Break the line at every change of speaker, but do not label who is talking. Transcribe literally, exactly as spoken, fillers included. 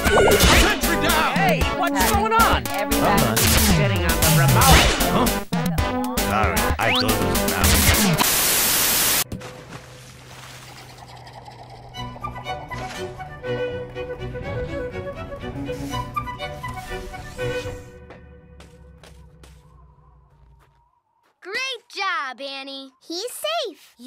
Sentry down!
Hey, what's going on?
Everybody
Sitting on the remote.
Huh? Sorry, I thought it was down.
Great job, Annie. He's safe.